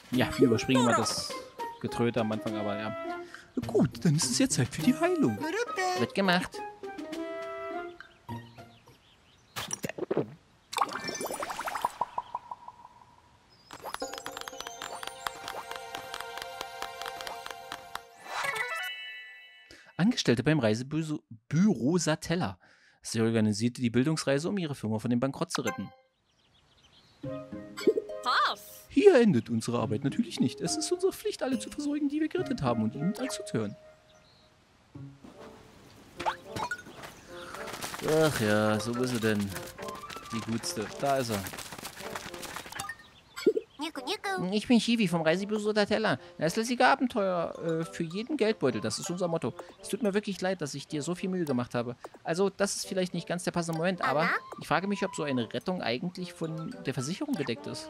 Ja, wir überspringen mal das Getröte am Anfang, aber ja. Gut, dann ist es jetzt Zeit für die Heilung. Wird gemacht. Angestellte beim Reisebüro Satella. Sie organisierte die Bildungsreise, um ihre Firma von dem Bankrott zu retten. Hier endet unsere Arbeit natürlich nicht. Es ist unsere Pflicht, alle zu versorgen, die wir gerettet haben und ihnen zuzuhören. Ach ja, so ist sie denn. Die Gutste. Da ist er. Ich bin Chibi vom Reisebüro Satella. Das lässige Abenteuer für jeden Geldbeutel. Das ist unser Motto. Es tut mir wirklich leid, dass ich dir so viel Mühe gemacht habe. Also, das ist vielleicht nicht ganz der passende Moment, aber ich frage mich, ob so eine Rettung eigentlich von der Versicherung gedeckt ist.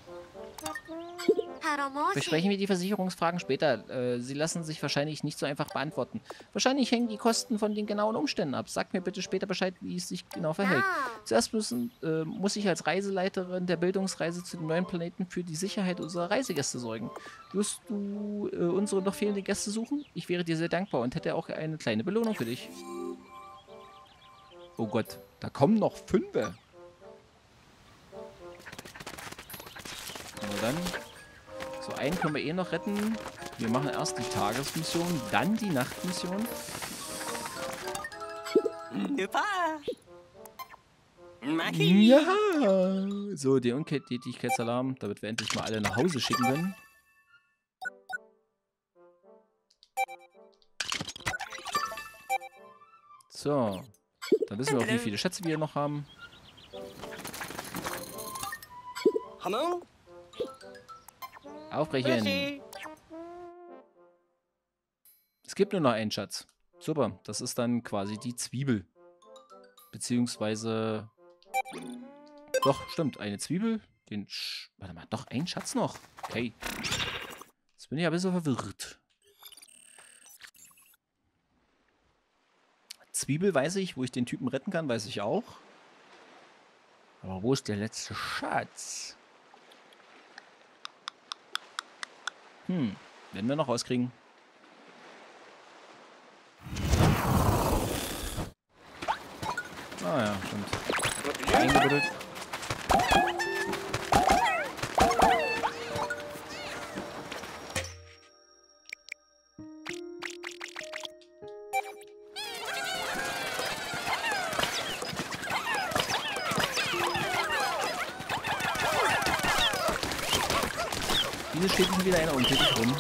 Besprechen wir die Versicherungsfragen später. Sie lassen sich wahrscheinlich nicht so einfach beantworten. Wahrscheinlich hängen die Kosten von den genauen Umständen ab. Sagt mir bitte später Bescheid, wie es sich genau verhält. Zuerst muss ich als Reiseleiterin der Bildungsreise zu dem neuen Planeten für die Sicherheit unserer Reisegäste sorgen. Wirst du unsere noch fehlenden Gäste suchen? Ich wäre dir sehr dankbar und hätte auch eine kleine Belohnung für dich. Oh Gott, da kommen noch 5. Na dann... So, einen können wir eh noch retten. Wir machen erst die Tagesmission, dann die Nachtmission. Ja! So, der Untätigkeitsalarm, damit wir endlich mal alle nach Hause schicken können. So, dann wissen wir auch, wie viele Schätze wir noch haben. Aufbrechen. Es gibt nur noch einen Schatz. Super, das ist dann quasi die Zwiebel. Beziehungsweise... Doch, stimmt, eine Zwiebel. Warte mal, doch, ein Schatz noch. Okay. Jetzt bin ich ein bisschen verwirrt. Zwiebel weiß ich, wo ich den Typen retten kann, weiß ich auch. Aber wo ist der letzte Schatz? Werden wir noch rauskriegen. Ah ja, stimmt. Eingebuddelt. Wieso steht hier wieder einer untätig rum?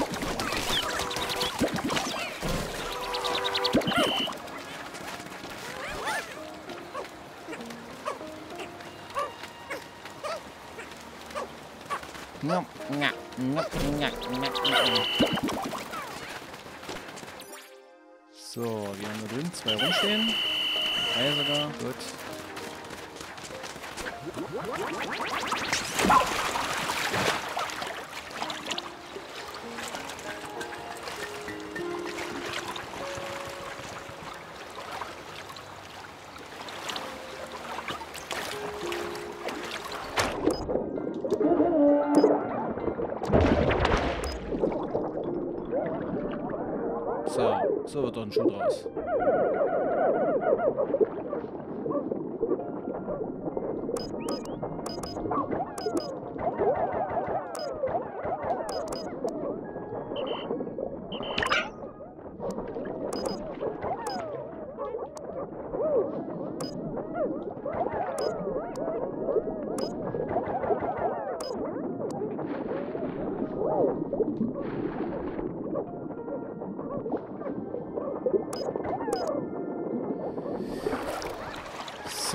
So, wir haben da drin 2 rumstehen. 3 sogar, gut. So wird doch ein Schuh draus. So.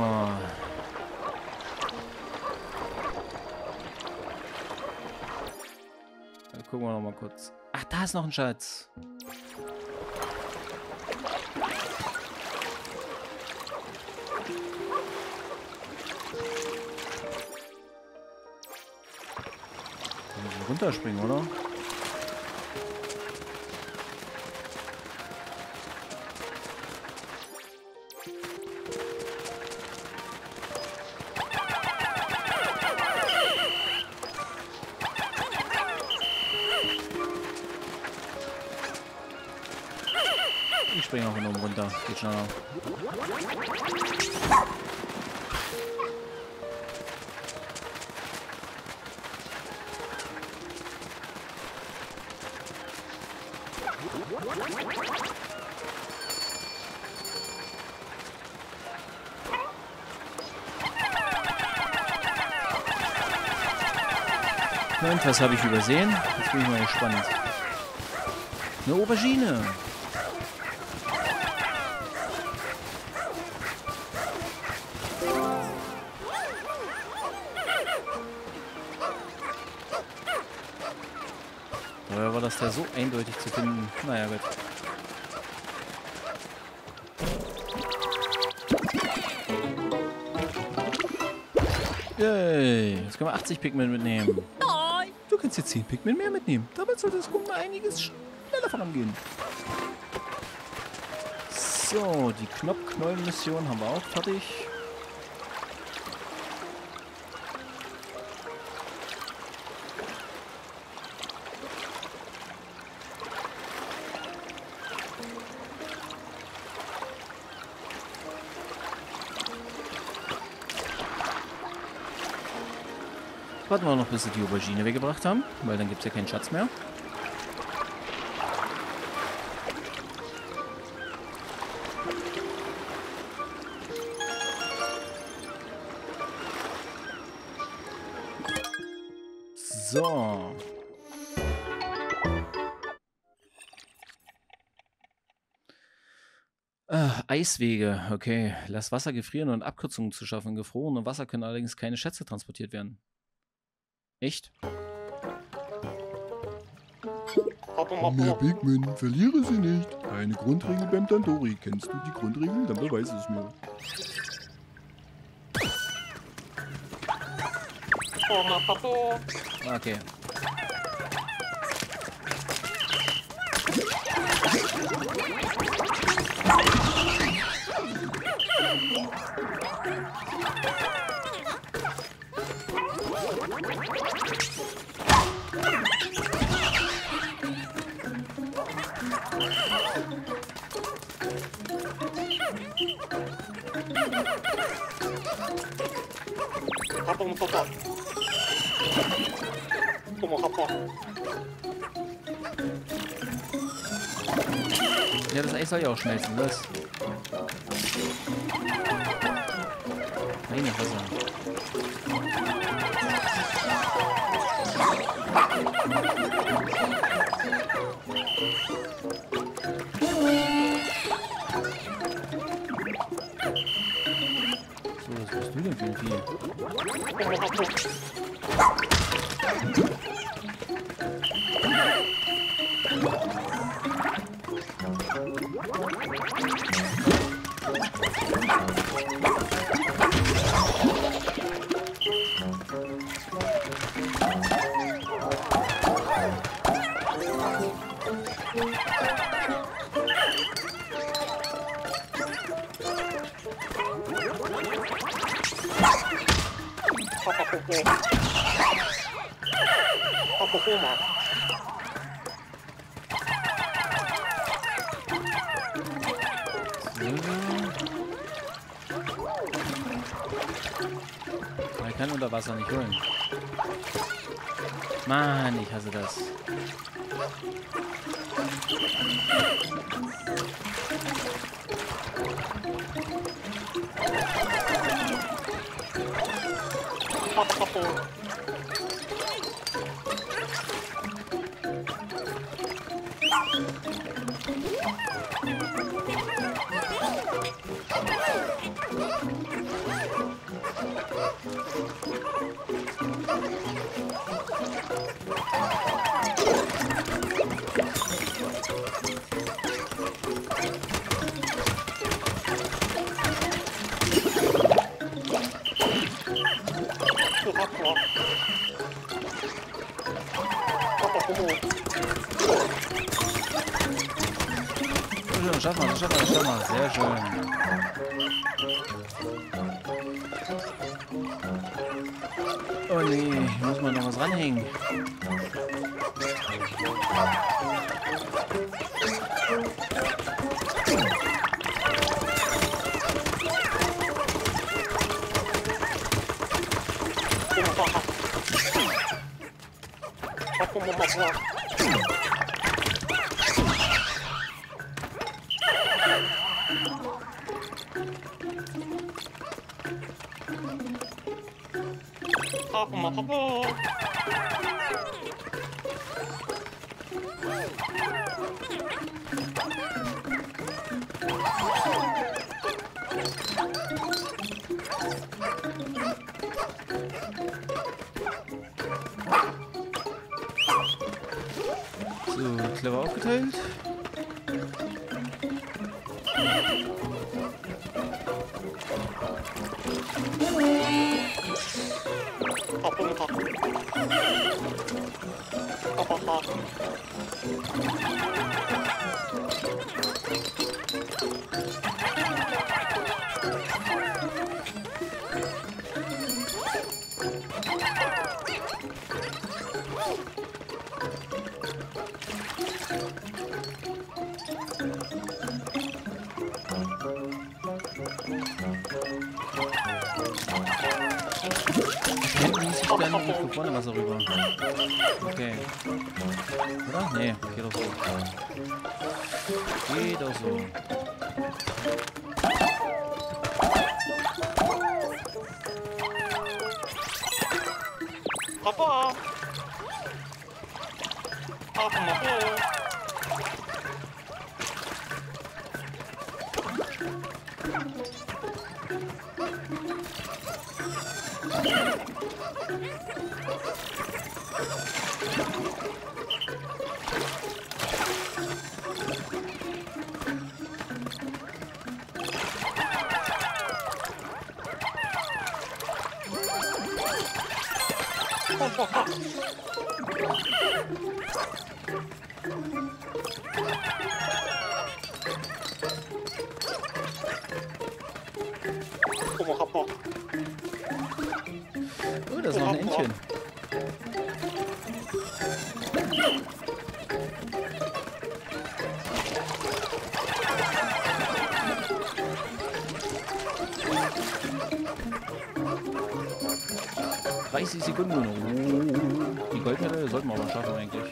Dann gucken wir noch mal kurz. Ach, da ist noch ein Schatz. Da müssen wir runterspringen, oder? springe auch von oben runter. Geht schneller. Und was habe ich übersehen? Jetzt bin ich mal gespannt. Eine Aubergine. Oder war das da so eindeutig zu finden? Naja, gut. Yay, jetzt können wir 80 Pikmin mitnehmen. Du kannst jetzt 10 Pikmin mehr mitnehmen. Damit sollte das Gucken einiges schneller vorangehen. So, die Knopfknollen-Mission haben wir auch fertig. Warten wir noch, bis sie die Aubergine weggebracht haben, weil dann gibt es ja keinen Schatz mehr. So. Eiswege, okay. Lass Wasser gefrieren und Abkürzungen zu schaffen. Gefrorene Wasser können allerdings keine Schätze transportiert werden. Echt? Mehr Pikmin, verliere sie nicht. Eine Grundregel beim Tandoori. Kennst du die Grundregel? Dann beweise es mir. Okay. Ja, das Eis soll ja auch schmelzen, was? Meine Wasser. So, was bist du denn für ein Vieh? Man kann unter Wasser nicht holen. Mann, ich hasse das. Das schaffen wir, das schaffen wir, das schaffen wir. Sehr schön. Oh nee, muss man noch was ranhängen. So, clever aufgeteilt. Dann nicht vorne Wasser rüber. Okay. Oder? Nee, geht doch so. Geht doch so. Papa! Papa! Oh, da ist noch ein Entchen. ...30 Sekunden nur noch. Oh, die Goldmedaille sollten wir aber schaffen eigentlich.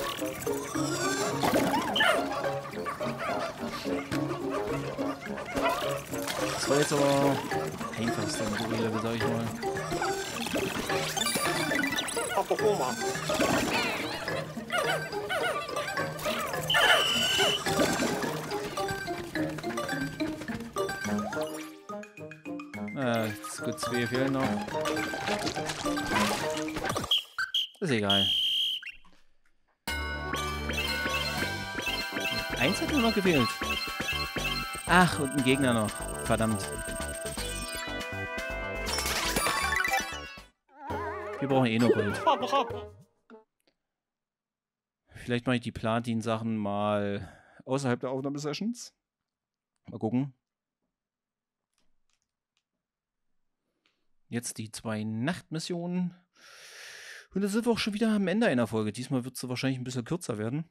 Das war jetzt aber einfachste Level, sag ich mal. Gut, 2 fehlen noch. Ist egal. 1 hat nur noch gefehlt. Ach, und ein Gegner noch. Verdammt. Wir brauchen eh nur Gold. Vielleicht mache ich die Platin-Sachen mal außerhalb der Aufnahmesessions. Mal gucken. Jetzt die 2 Nachtmissionen. Und da sind wir auch schon wieder am Ende einer Folge. Diesmal wird sie wahrscheinlich ein bisschen kürzer werden.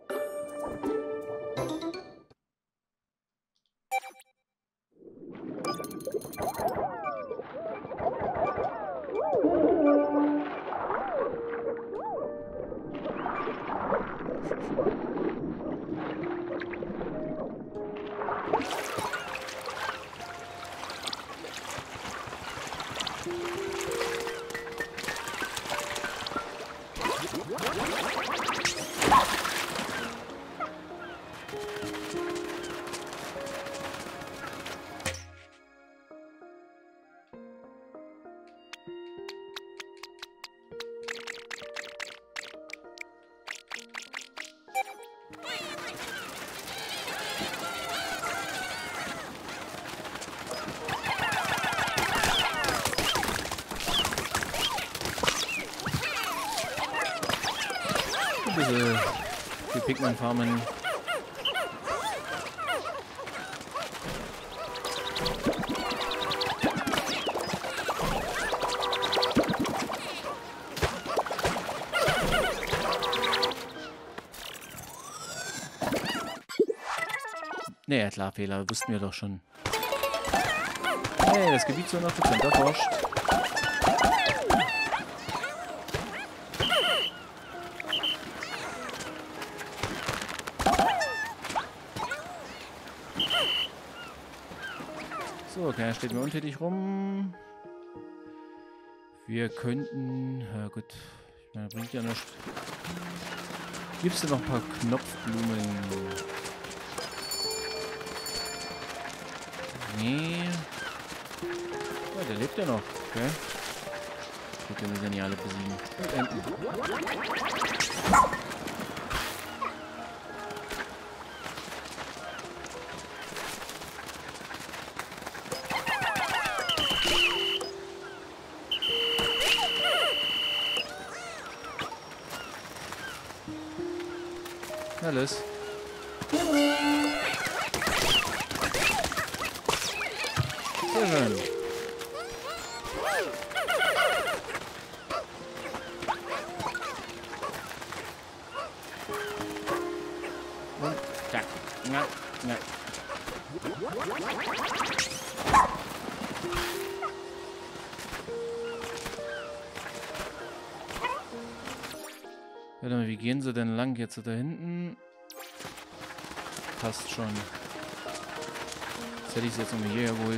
Die Pikmin farmen. Naja, klar, Fehler, wussten wir doch schon. Hey, das Gebiet zu 100% erforscht. So, okay, steht mir untätig rum. Wir könnten... Ja gut, ich meine, bringt ja nichts. Gibt's denn noch ein paar Knopfblumen? Nee. Ja, der lebt ja noch. Okay. Gut, wir müssen ja nicht alle besiegen. Und Enten. Alles. Sehr schön. Und zack. Ja, ja. Warte mal, wie gehen sie denn lang jetzt da hinten? Passt schon. Jetzt hätte ich es jetzt nochmal hierher geholt.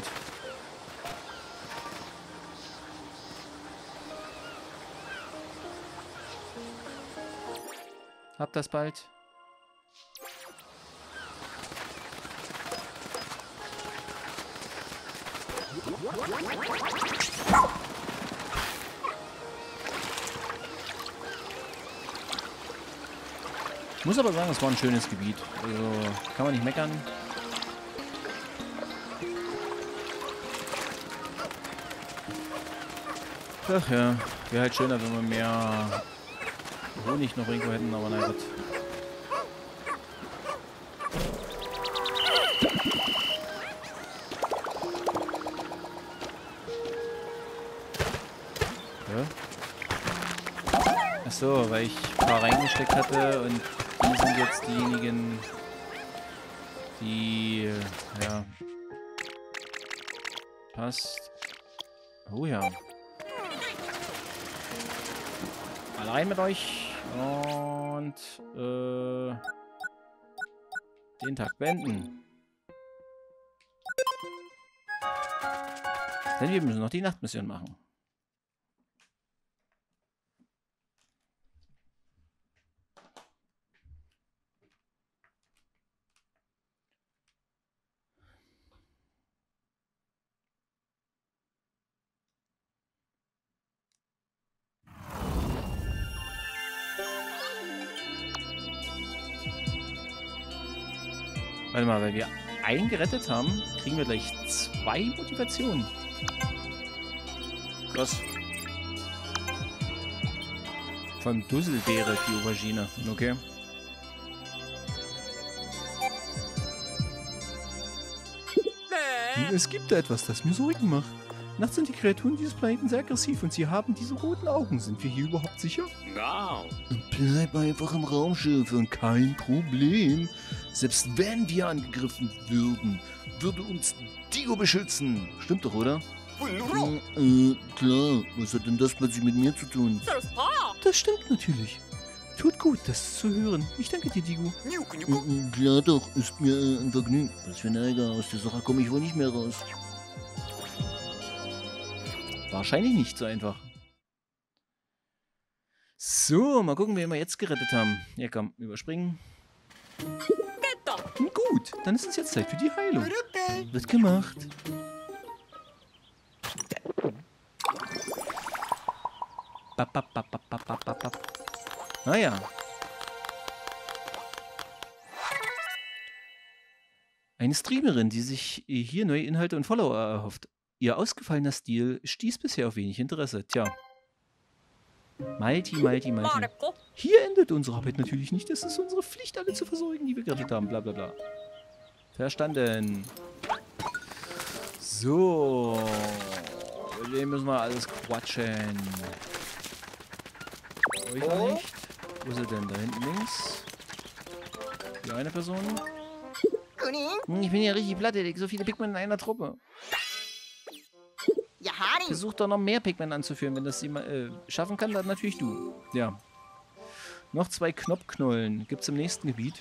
Habt das bald? Ich muss aber sagen, es war ein schönes Gebiet. Also kann man nicht meckern. Ach ja, wäre halt schöner, wenn wir mehr Honig noch irgendwo hätten, aber nein, Gott. Ja. Achso, weil ich ein paar reingesteckt hatte und die sind jetzt diejenigen, die, ja, passt. Oh ja. Mal rein mit euch und den Tag beenden. Denn wir müssen noch die Nachtmission machen. Warte mal, weil wir einen gerettet haben, kriegen wir gleich 2 Motivationen. Krass. Von Dusselbeere, die Aubergine. Okay. Es gibt da etwas, das mir Sorgen macht. Nachts sind die Kreaturen dieses Planeten sehr aggressiv und sie haben diese roten Augen. Sind wir hier überhaupt sicher? No. Bleib einfach im Raumschiff und kein Problem. Selbst wenn wir angegriffen würden, würde uns Digo beschützen. Stimmt doch, oder? Klar. Was hat denn das plötzlich mit mir zu tun? Das stimmt natürlich. Tut gut, das zu hören. Ich danke dir, Digo. Klar doch, ist mir ein Vergnügen. Was für ein Ärger. Aus der Sache komme ich wohl nicht mehr raus. Wahrscheinlich nicht so einfach. So, mal gucken, wen wir jetzt gerettet haben. Ja, komm, überspringen. Gut, dann ist es jetzt Zeit für die Heilung. Wird gemacht. Naja. Eine Streamerin, die sich hier neue Inhalte und Follower erhofft. Ihr ausgefallener Stil stieß bisher auf wenig Interesse. Tja. Malti. Hier endet unsere Arbeit natürlich nicht. Es ist unsere Pflicht, alle zu versorgen, die wir gerettet haben. Bla bla bla. Verstanden. So. Mit wem müssen wir alles quatschen? Euch nicht. Wo ist er denn? Da hinten links. Die eine Person. Ich bin ja richtig platt, so viele Pikmin in einer Truppe. Versuch doch noch mehr Pikmin anzuführen. Wenn das jemand schaffen kann, dann natürlich du. Ja. Noch 2 Knopfknollen. Gibt's im nächsten Gebiet.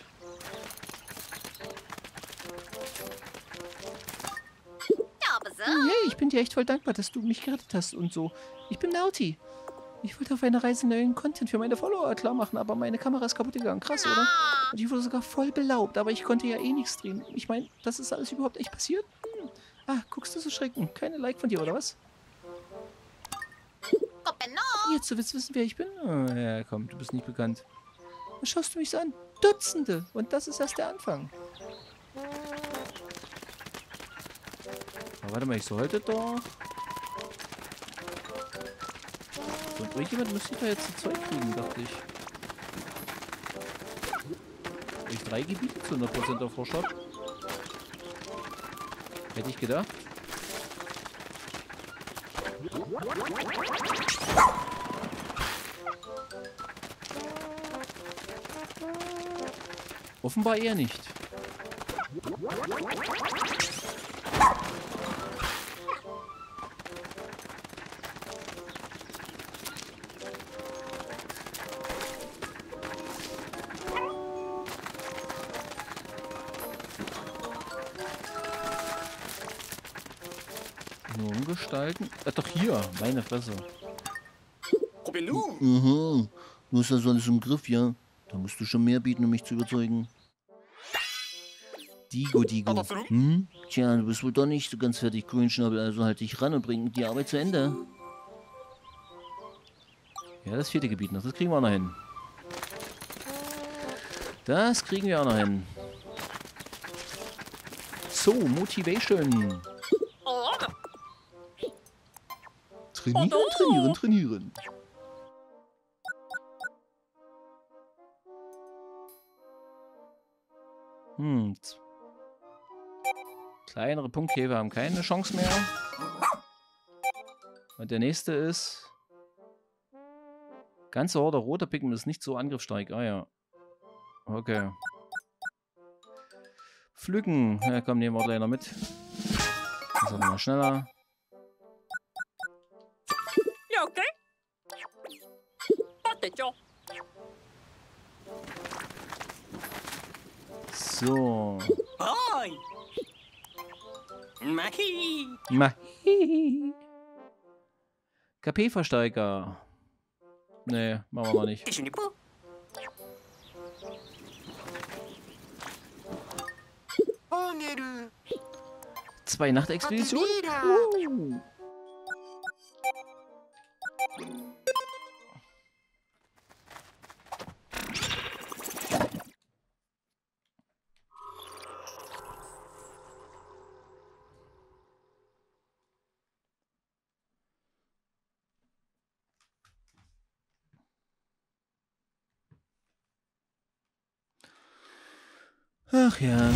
ich bin dir echt voll dankbar, dass du mich gerettet hast und so. Ich bin Naughty. Ich wollte auf einer Reise neuen Content für meine Follower klar machen, aber meine Kamera ist kaputt gegangen. Krass, oder? Und ich wurde sogar voll belaubt, aber ich konnte ja eh nichts drehen. Ich meine, das ist alles überhaupt echt passiert? Ah, guckst du so schrecken? Keine Like von dir, oder was? Jetzt, du willst wissen, wer ich bin? Oh, ja, komm, du bist nicht bekannt. Was schaust du mich so an? Dutzende! Und das ist erst der Anfang. Aber warte mal, ich sollte doch... Und irgendjemand müsste ich da jetzt ein Zeug kriegen, dachte ich. Wenn ich 3 Gebiete zu 100% erforscht habe. Hätte ich gedacht. Offenbar eher nicht. Nur umgestalten. Doch hier, meine Fresse. Aha, du hast das alles im Griff, ja? Da musst du schon mehr bieten, um mich zu überzeugen. Digo. Hm? Tja, du bist wohl doch nicht so ganz fertig, Grünschnabel, also halt dich ran und bring die Arbeit zu Ende. Ja, das 4. Gebiet noch, das kriegen wir auch noch hin. Das kriegen wir auch noch hin. So, Motivation. Trainieren. Kleinere Punktkäfer haben keine Chance mehr. Und der nächste ist... Ganze Horde roter Pikmin ist nicht so angriffsstark. Ah ja. Okay. Pflücken. Ja, komm, nehmen wir gleich noch mit. Das ist mal schneller. Ja, okay. So. Hi. Mahi. KP-Versteiger. Nee, machen wir mal nicht. 2 Nachtexpeditionen. Ach ja.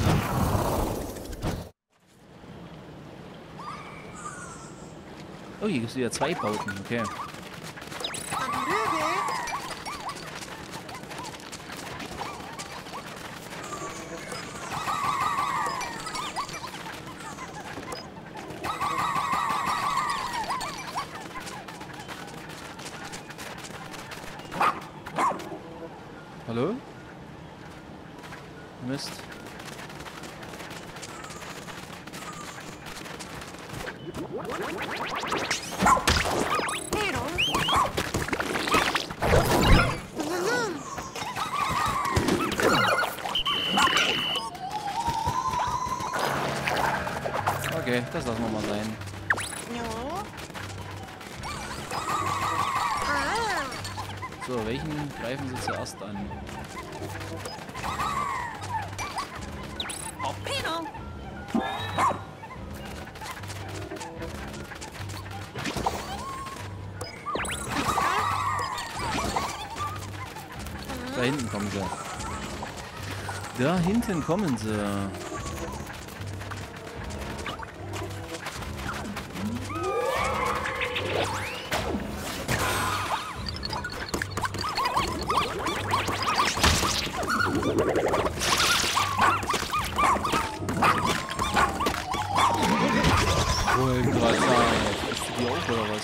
Oh, hier gibt es wieder 2 Bauten, okay. Hallo? Mist. Okay, das lassen wir mal sein. So, welchen greifen Sie zuerst an? Da hinten kommen sie. Da hinten kommen sie. Wollen gerade sagen, ist die auch oder was?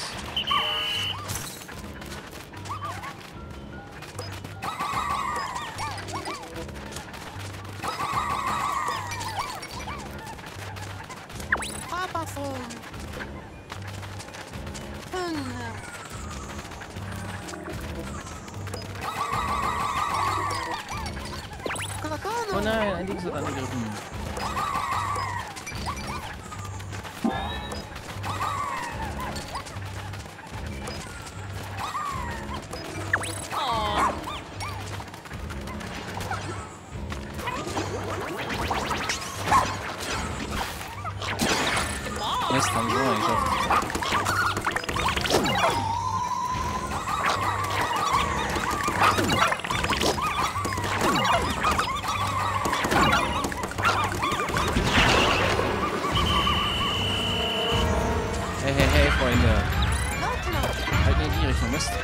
links oder angegriffen. Mist, haben sie auch nicht geschafft. Hey, Freunde. Halt in die Richtung, Mist.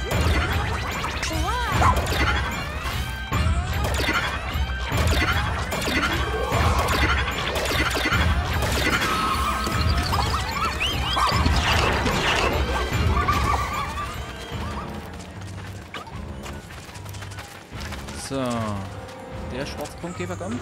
So, der schwarze Punktgeber kommt.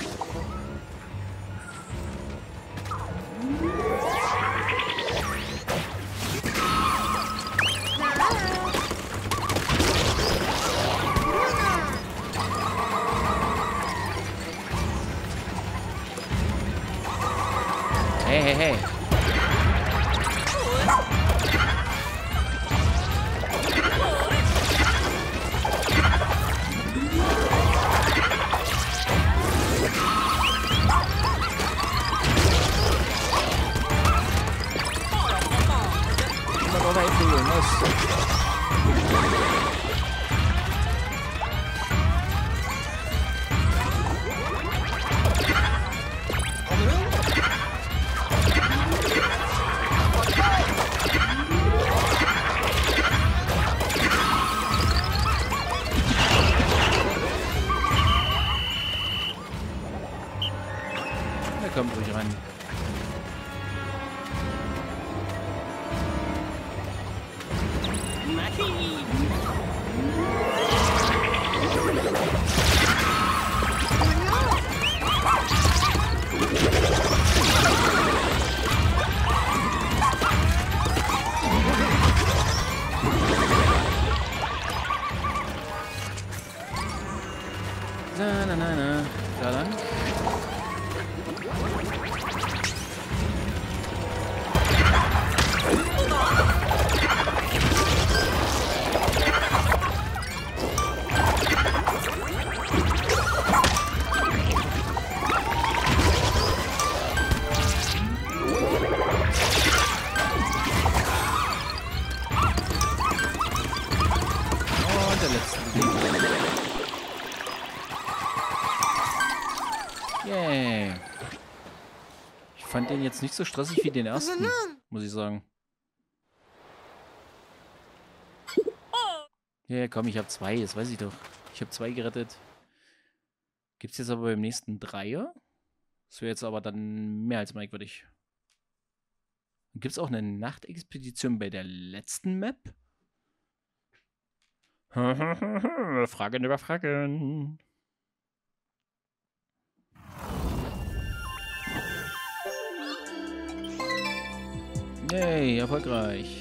Hey. Kommt ruhig ran. Na. Da lang. Und der letzte. Yay. Ich fand den jetzt nicht so stressig wie den ersten, muss ich sagen. Ja, komm, ich habe 2, das weiß ich doch. Ich habe 2 gerettet. Gibt's jetzt aber beim nächsten 3er? Das wäre jetzt aber dann mehr als merkwürdig. Gibt's auch eine Nachtexpedition bei der letzten Map? Fragen über Fragen. Yay, erfolgreich.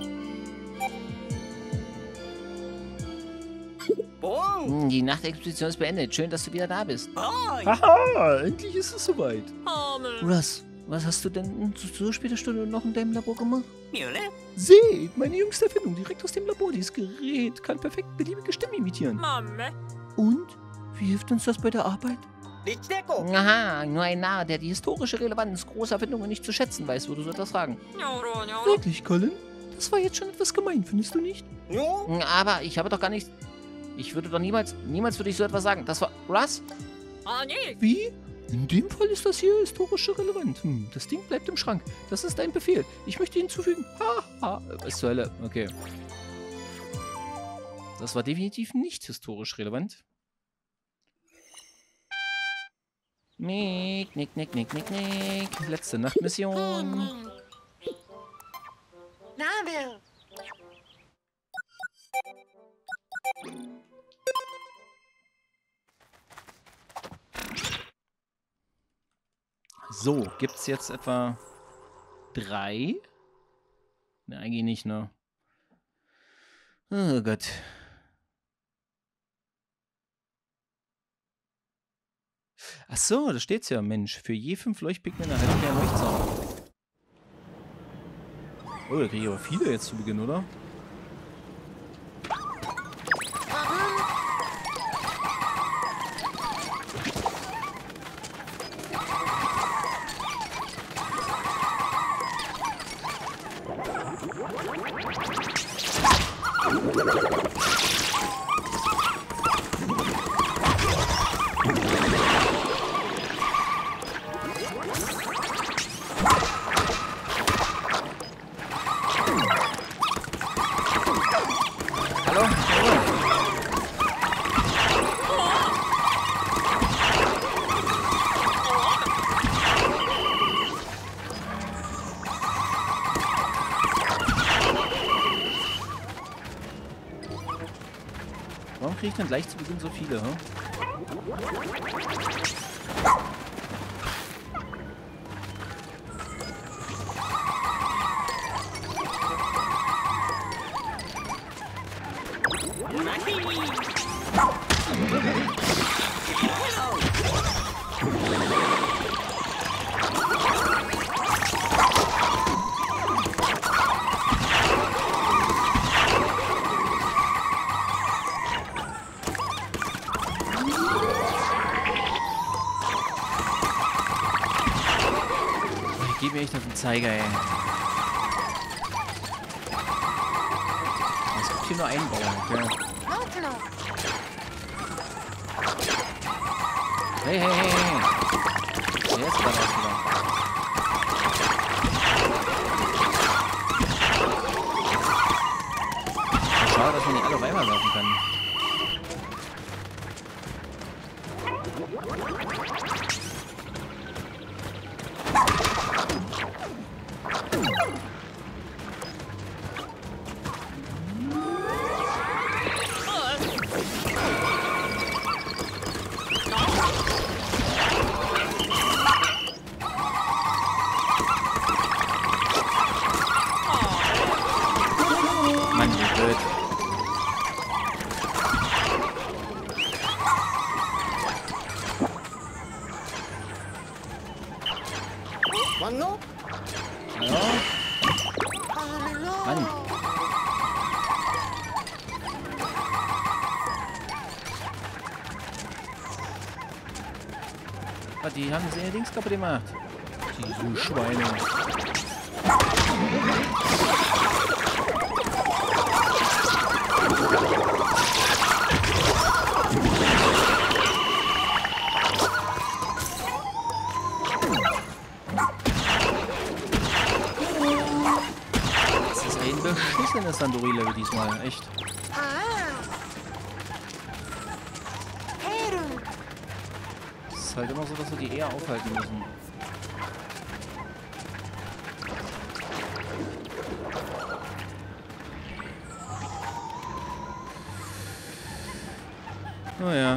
Die Nachtexpedition ist beendet. Schön, dass du wieder da bist. Haha, endlich ist es soweit. Russ, was hast du denn zu so später Stunde noch in deinem Labor gemacht? Seht, meine jüngste Erfindung direkt aus dem Labor. Dieses Gerät kann perfekt beliebige Stimmen imitieren. Und? Wie hilft uns das bei der Arbeit? Aha, nur ein Narr, der die historische Relevanz großer Erfindungen nicht zu schätzen weiß, würde so etwas fragen. Wirklich, Colin? Das war jetzt schon etwas gemein, findest du nicht? Aber ich habe doch gar nichts... Ich würde doch niemals würde ich so etwas sagen. Das war... Russ? Wie? In dem Fall ist das hier historische relevant. Das Ding bleibt im Schrank. Das ist ein Befehl. Ich möchte ihn hinzufügen. Was zur Hölle? Okay. Das war definitiv nicht historisch relevant. Nick. Letzte Nachtmission. So, gibt's jetzt etwa 3? Ne, eigentlich nicht, ne? Oh Gott. Achso, da steht's ja, Mensch. Für je 5 Leuchtpigmente erhalten wir einen Leuchtzauber. Oh, da kriege ich aber viele jetzt zu Beginn, oder? Warum kriege ich denn gleich zu Beginn so viele, hm? Gib mir echt auf den Zeiger, ey. Es gibt hier nur einen Bauern, okay? Hey, hey, hey, hey. Der ist da rausgegangen. Schade, dass man nicht alle auf einmal werfen kann. Mann, wie blöd. Ja. Mann. Ah, die haben sie allerdings kaputt gemacht. Diese Schweine. Das ist ein beschissenes Sandori-Level diesmal, echt. Es ist halt immer so, dass wir die eher aufhalten müssen. Naja.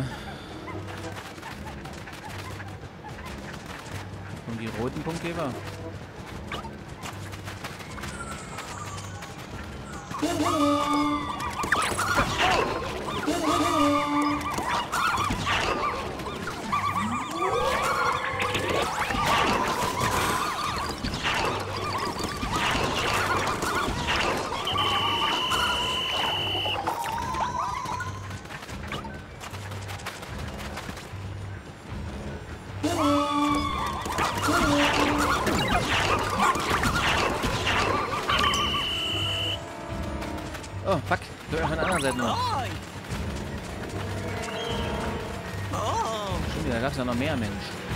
Und die roten Punktgeber. Oh, fuck. Ich auf der anderen Seite noch. Stimmt, da gab es ja noch mehr, Mensch.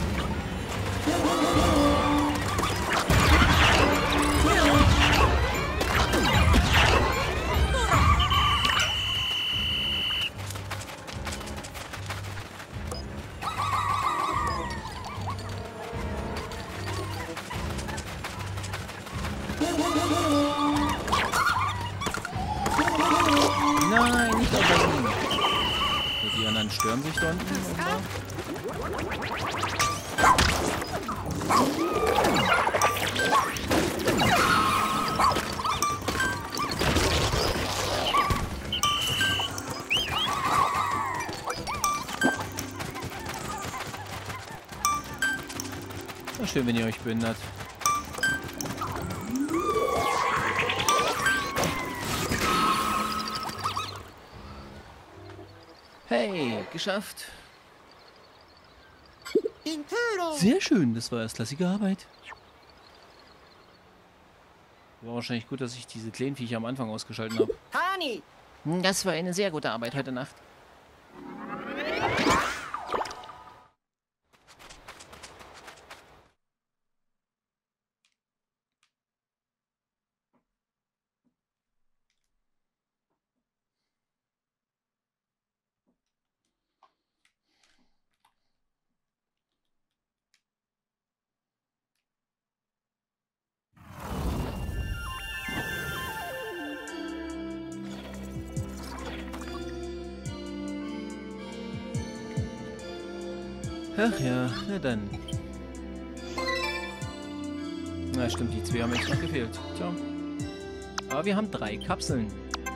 Nein, nicht aufpassen. Die anderen stören sich da unten. schön, wenn ihr euch behindert. Hey, geschafft. Sehr schön, das war erstklassige Arbeit. War wahrscheinlich gut, dass ich diese kleinen Viecher am Anfang ausgeschaltet habe. Das war eine sehr gute Arbeit heute Nacht. Ach ja, na dann. Na stimmt, die 2 haben jetzt noch gefehlt. Tja. Aber wir haben 3 Kapseln.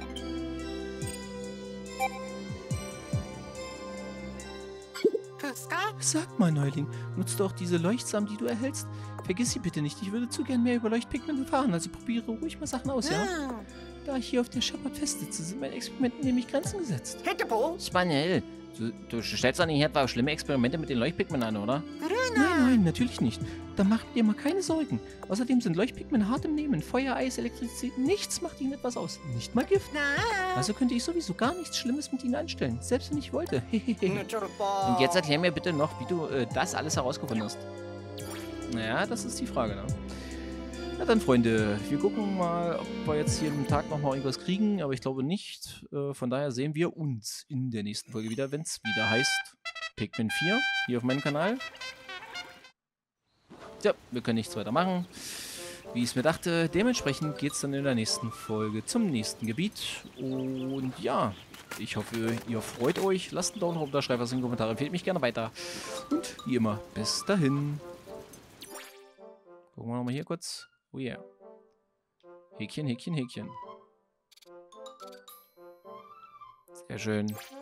Sag mal, Neuling, nutzt du auch diese Leuchtsamen, die du erhältst? Vergiss sie bitte nicht, ich würde zu gern mehr über Leuchtpigment erfahren, also probiere ruhig mal Sachen aus, ja? Da ich hier auf der Shepard festsitze, sind meine Experimente nämlich Grenzen gesetzt. Spaniel, du stellst doch nicht etwa schlimme Experimente mit den Leuchtpigmenten an, oder? Nein, natürlich nicht. Da macht dir mal keine Sorgen. Außerdem sind Leuchtpigmente hart im Nehmen. Feuer, Eis, Elektrizität, nichts macht ihnen etwas aus. Nicht mal Gift. Also könnte ich sowieso gar nichts Schlimmes mit ihnen anstellen. Selbst wenn ich wollte. Und jetzt erklär mir bitte noch, wie du das alles herausgefunden hast. Naja, das ist die Frage, ne? Na dann, Freunde, wir gucken mal, ob wir jetzt hier am Tag nochmal irgendwas kriegen, aber ich glaube nicht. Von daher sehen wir uns in der nächsten Folge wieder, wenn es wieder heißt Pikmin 4, hier auf meinem Kanal. Ja, wir können nichts weiter machen, wie ich es mir dachte. Dementsprechend geht es dann in der nächsten Folge zum nächsten Gebiet. Und ja, ich hoffe, ihr freut euch. Lasst einen Daumen hoch, schreibt was in die Kommentare, empfehlt mich gerne weiter. Und wie immer, bis dahin. Gucken wir nochmal hier kurz. Oh yeah. Häkchen, Häkchen, Häkchen. Sehr schön.